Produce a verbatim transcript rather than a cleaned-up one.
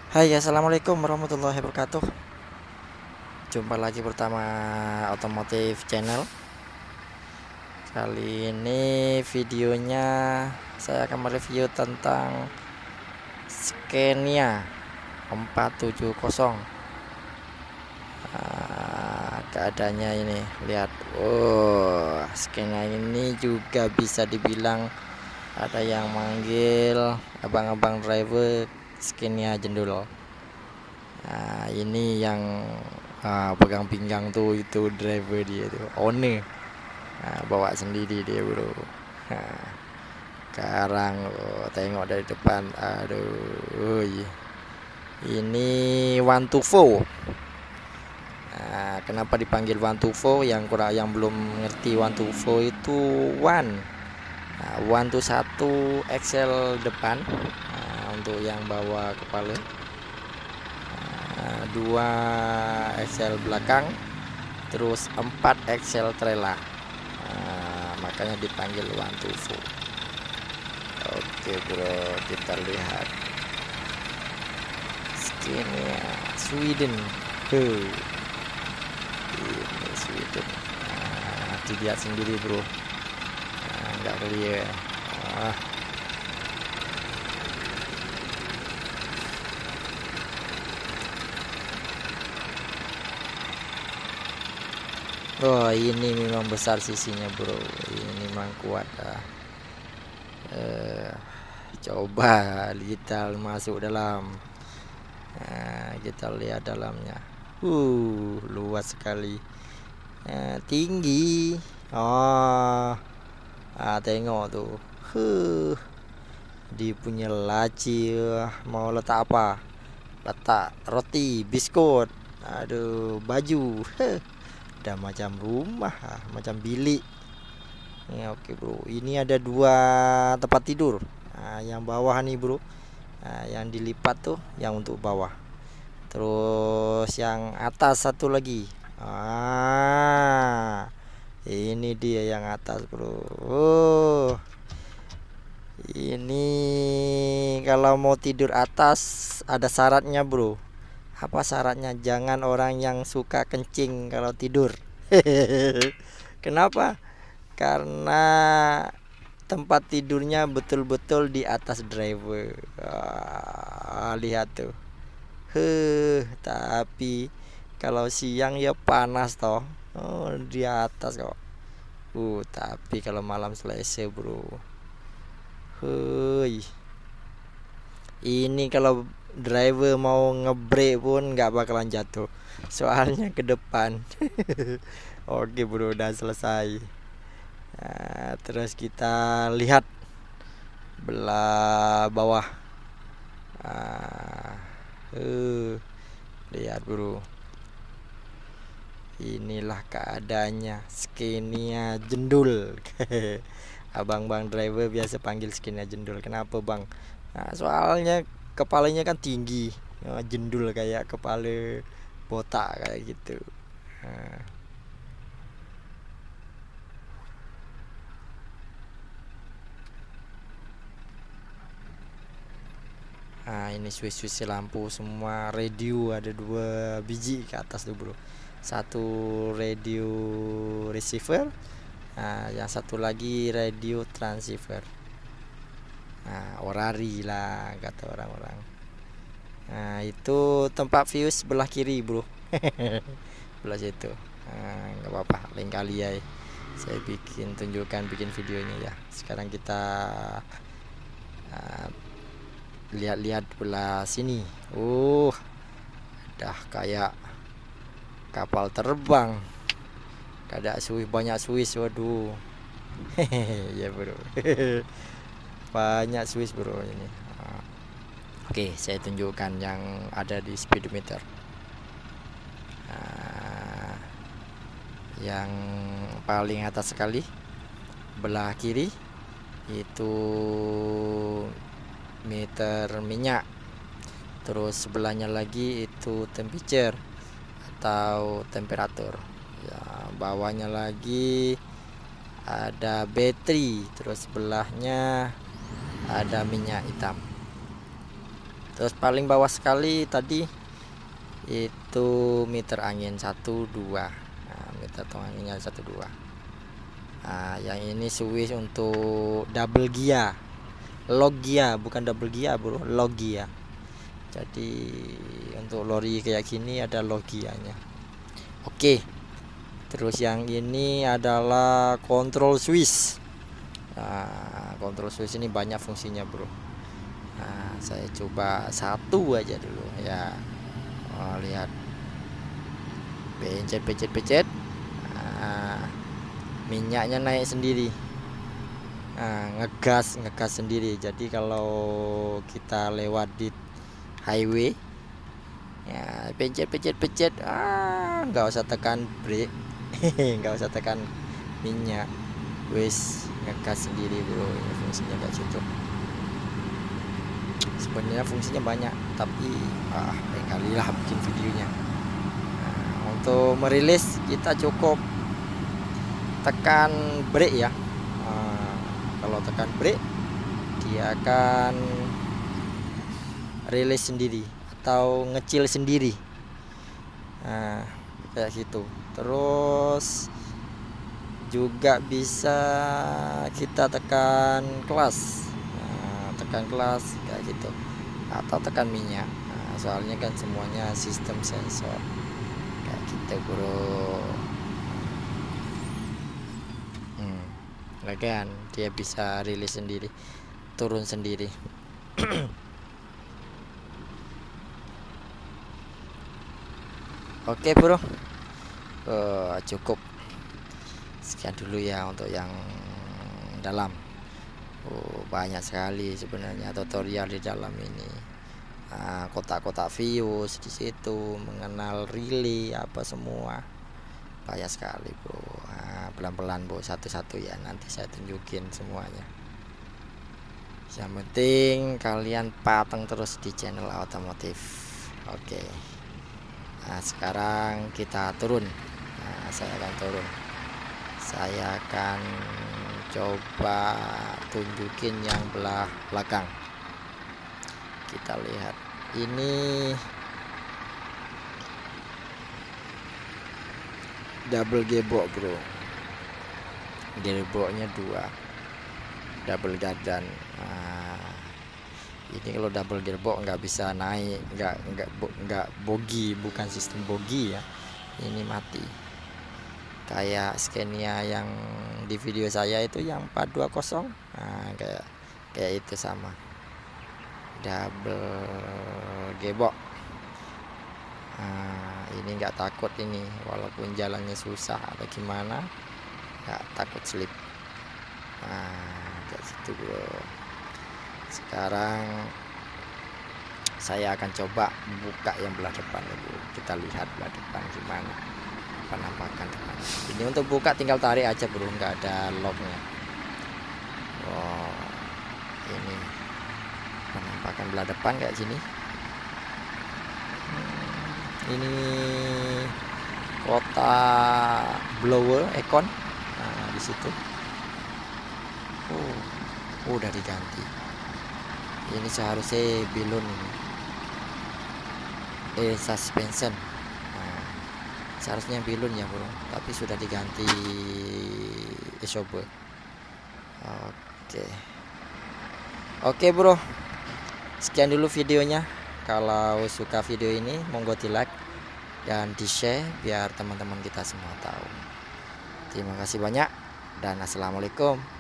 Hai, assalamualaikum warahmatullahi wabarakatuh. Jumpa lagi pertama Otomotif Channel. Kali ini videonya saya akan mereview tentang Scania empat tujuh nol. Nah, keadaannya ini, lihat. Oh, Scania ini juga bisa dibilang ada yang manggil abang-abang driver Scania jendul. Nah, ini yang ah, pegang pinggang tuh itu driver dia tuh, owner. Nah, bawa sendiri dia bro. Nah, sekarang oh, tengok dari depan, aduh, ini one to four. Nah, kenapa dipanggil one to four? Yang kurang, yang belum ngerti one to four itu one. Nah, one to satu axle depan, nah, untuk yang bawa kepala. Nah, dua axle belakang, terus empat axle trailer. Nah, makanya dipanggil one to four. Oke bro, kita lihat Scania Sweden. Huh, ini Sweden. Nah, dilihat sendiri bro. Nah, nggak clear. Ah, oh ini memang besar sisinya bro. Ini memang kuat dah. Eh, coba kita masuk dalam. Nah, kita lihat dalamnya. Uh, luas sekali. Eh, tinggi. Oh, ah, tengok tuh. Huh, dia punya laci. Mau letak apa? Letak roti, biskut. Aduh, baju. Huh, udah macam rumah, macam bilik. Ya, oke bro. Ini ada dua tempat tidur. Nah, yang bawah nih bro. Nah, yang dilipat tuh yang untuk bawah. Terus yang atas satu lagi. Ah, ini dia yang atas bro. Oh, ini kalau mau tidur atas ada syaratnya bro. Apa syaratnya? Jangan orang yang suka kencing kalau tidur. Kenapa? Karena tempat tidurnya betul-betul di atas driver. Ah, lihat tuh. Heh, tapi kalau siang ya panas toh. Oh, di atas kok. Uh, tapi kalau malam selesai, bro. Hei, ini kalau driver mau ngebrake pun nggak bakalan jatuh. Soalnya ke depan. Oke, bro, udah selesai. Nah, terus kita lihat belah bawah. Ah, uh, lihat, bro. Inilah keadaannya Scania jendul. Abang-bang driver biasa panggil Scania jendul. Kenapa bang? Nah, soalnya kepalanya kan tinggi. Nah, jendul kayak kepala botak kayak gitu. Nah, nah ini switch-switch lampu semua. Radio ada dua biji ke atas tuh bro. Satu radio receiver. Nah, yang satu lagi radio transceiver. Nah, orari lah kata orang-orang. Nah, itu tempat fuse belah kiri, bro. Belah situ. Nah, nggak apa-apa, lain kali ya. Saya bikin tunjukkan bikin videonya ya. Sekarang kita uh, lihat-lihat belah sini. Uh, dah kayak kapal terbang. Ada Swiss, banyak Swiss, waduh. Hehehe, ya bro. Banyak Swiss bro ini. Nah, oke, saya tunjukkan yang ada di speedometer. Nah, yang paling atas sekali belah kiri itu meter minyak. Terus sebelahnya lagi itu temperature atau temperatur. Ya, bawahnya lagi ada battery, terus sebelahnya ada minyak hitam. Terus paling bawah sekali tadi itu meter angin satu dua. Nah, meter anginnya satu dua. Nah, yang ini switch untuk double gear, log gear, bukan double gear bro, log gear. Jadi untuk lori kayak gini ada log gearnya. Oke. Terus yang ini adalah control switch. Nah, control switch ini banyak fungsinya bro. Nah, saya coba satu aja dulu ya. Oh, lihat, pencet pencet pencet. Nah, minyaknya naik sendiri. Nah, ngegas ngegas sendiri. Jadi kalau kita lewat di highway ya, pencet pencet pencet, ah nggak usah tekan brake, nggak usah tekan minyak, wis ngegas sendiri bro. Ya, fungsinya kayak situ. Sebenarnya fungsinya banyak, tapi ah kali lah bikin videonya. Nah, untuk merilis kita cukup tekan brake ya. Nah, kalau tekan brake dia akan rilis sendiri atau ngecil sendiri. Nah, kayak gitu. Terus juga bisa kita tekan kelas. Tekan kelas kayak gitu, atau tekan minyak. Nah, soalnya kan semuanya sistem sensor kayak gitu bro. hmm, Lagian dia bisa rilis sendiri, turun sendiri. Oke bro, uh, cukup sekian dulu ya untuk yang dalam. Oh, banyak sekali sebenarnya tutorial di dalam ini. Nah, kotak-kotak fuse di situ, mengenal relay apa semua, banyak sekali bro. Nah, pelan-pelan bro, satu-satu ya, nanti saya tunjukin semuanya. Yang penting kalian pateng terus di channel otomotif. Oke. Nah, sekarang kita turun. Nah, saya akan turun. Saya akan coba tunjukin yang belah belakang. Kita lihat ini double gearbox bro. Gearboxnya dua, double gardan. Nah, ini kalau double gearbox nggak bisa naik, nggak nggak nggak bogi, bukan sistem bogi ya. Ini mati. Kayak Scania yang di video saya itu yang empat dua nol. Nah, kayak kayak itu sama, double gearbox. Nah, ini nggak takut ini, walaupun jalannya susah atau gimana, nggak takut slip. Nah, kayak situ bro. Sekarang saya akan coba buka yang belah depan dulu. Kita lihat belah depan gimana penampakan depan. Ini untuk buka tinggal tarik aja bro, nggak ada locknya. Oh, ini penampakan belah depan kayak sini. Hmm, ini kotak blower Econ. Nah, di situ. Oh, udah diganti. Ini seharusnya bilun ini. Eh, suspension. Seharusnya bilun ya bro, tapi sudah diganti isober. Oke oke bro, sekian dulu videonya. Kalau suka video ini monggo di like dan di share biar teman-teman kita semua tahu. Terima kasih banyak dan assalamualaikum.